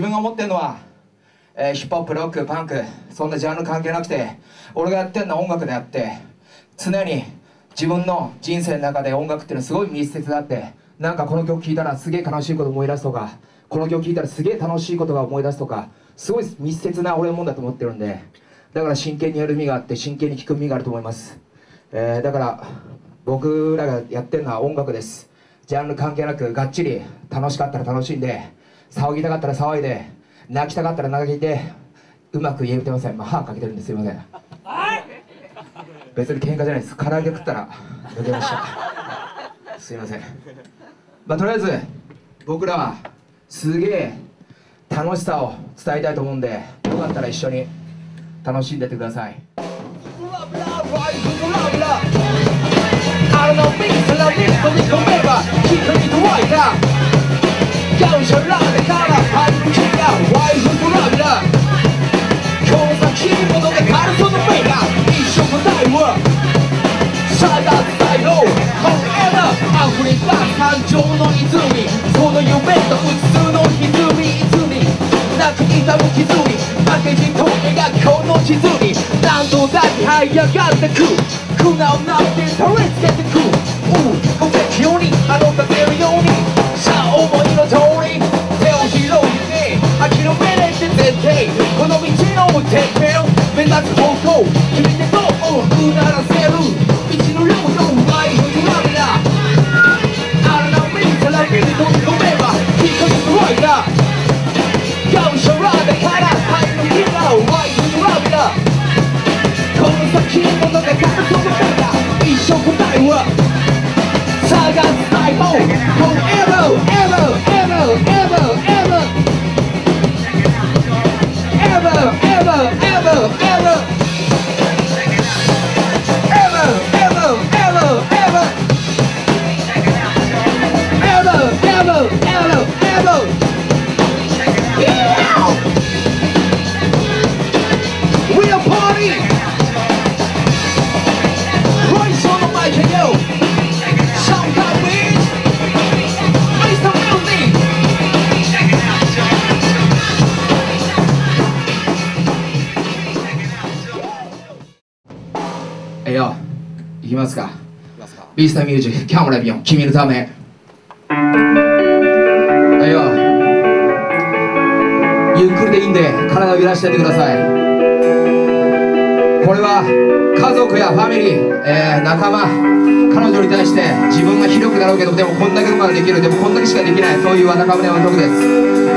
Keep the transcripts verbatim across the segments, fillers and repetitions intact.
分が思ってるのは、えー、ヒップホップ、ロック、パンク、そんなジャンル関係なくて、俺がやってるのは音楽であって、常に自分の人生の中で音楽っていうのはすごい密接であって、なんかこの曲聴いたらすげえ楽しいこと思い出すとか、この曲聴いたらすげえ楽しいことが思い出すとか、すごい密接な俺のもんだと思ってるんで、だから真剣にやる意味があって真剣に聴く意味があると思います。えー、だから僕らがやってるのは音楽です。ジャンル関係なくがっちり楽しかったら楽しんで、騒ぎたかったら騒いで、泣きたかったら泣いて、うまく言えてません。まあ歯かけてるんですいません。別に喧嘩じゃないです。唐揚げ食ったら抜けました。すいません。まあとりあえず僕らはすげえ楽しさを伝えたいと思うんで、よかったら一緒に楽しんでってください。感情の泉、その夢とうつの歪み、泉なく痛む傷に負けじと描くこの地図に何度だけ這い上がってく、苦難なんて取り付けてく、無敵ようにあの立てるように、さあ思いの通り手を広げて諦めないで絶対この道のてっぺん目指す方向、君でどううならせる道の量のライフと涙、飛び込めば一つすごいな、ガウシャラでから入る日がワイドラビだ、この先の中から飛び込んだ一生答えは探す最後 Forever, ever, ever, ever, ever Ever, ever, ever, ever Ever, ever, ever, ever Ever, ever, ever, ever. Yeah! We are party. Royce on the mic and yo. Sound got wings. Raise the music. Hey yo, 行きますか。ビースターミュージック、キャモラビオン、君のため。はいよ、ゆっくりでいいんで体を揺らしてやってください。これは家族やファミリー、えー、仲間、彼女に対して自分がひどくだろうけど、でもこんだけうまくできる、でもこんだけしかできない、そういうわだかまりの曲です。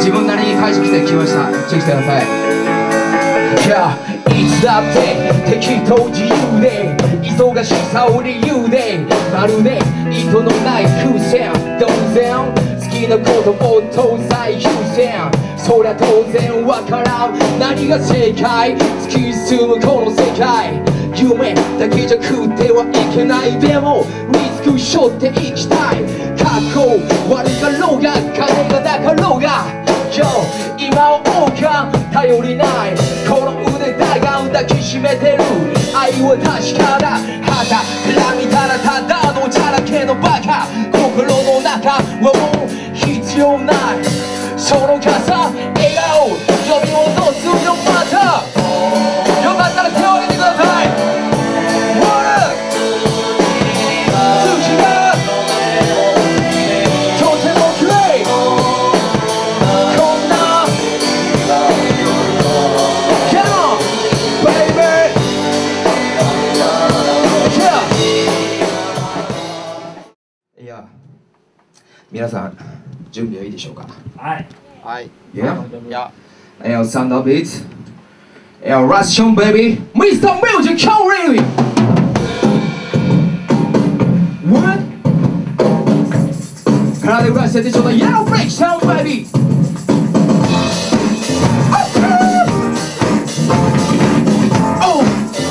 自分なりに返してきてきました。チェックしてください。いや、いつだって適当自由で忙しさを理由で、まるで意図のない風船、当然好きなことを東西優先、そりゃ当然わからん何が正解、突き進むこの世界、夢だけじゃ食ってはいけない、でもリスク背負っていきたい、過去悪かろうが金がなかろうが、今日今を追うか頼りない、この腕だが抱きしめてる愛は確かだ、旗から見たらただのじゃらけのバカ、心の中はもう必要ない、その傘笑顔呼び戻すよ、またよかったら手を挙げてください。皆さん準備はいいでしょうか。 はいはい。 Yeah? Yeah. Hey, sound of it. Hey, Russian baby, Mister Music, come really. What? 体揺らしてちょうだい Yellow Break Sound baby. Oh.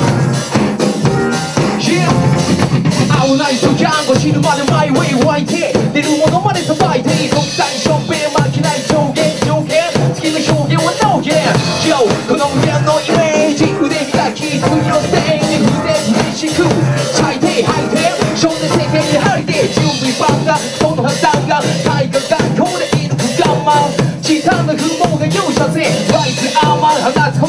Yeah. 危ない時間を死ぬまでマイウェイ湧いて出るものまでさばいていい、即最小便負けない上限条件、好きな表現はノーゲン、Yo この無限のイメージ、腕開き次のステージに筆嬉しく最低吐いて少年世間に張りて準備万端その破綻が大河学校でいる我慢時短な不毛が容赦つに湧いて余る放つ